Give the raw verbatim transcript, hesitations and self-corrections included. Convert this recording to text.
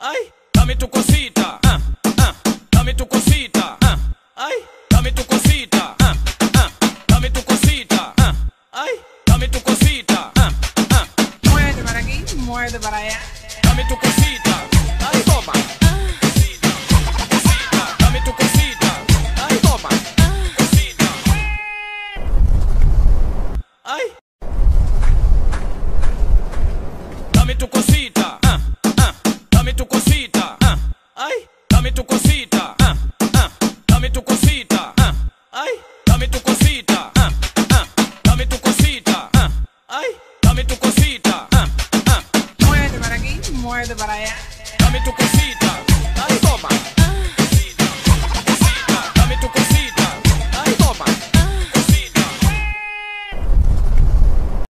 Ay, dame tu cosita, ah, ah, dame tu cosita, ah, ay, dame tu cosita, ah, ah, dame tu cosita, ah, ay, dame tu cosita, ah, ah. Muerde para aquí, muerde para allá. Dame tu cosita, ay, toma. Cosita, cosita, dame tu cosita, ay, toma. Cosita, ay, dame tu cosita, ah, ah, dame tu cosita, ah, ay, dame tu cosita, ah, ah, dame tu cosita, ah, ay, dame tu cosita, ah, ah, dame tu cosita, ah, ay, dame tu cosita, ah, ah. Muerde para aquí, muerde para allá. Dame tu cosita, ay, toma.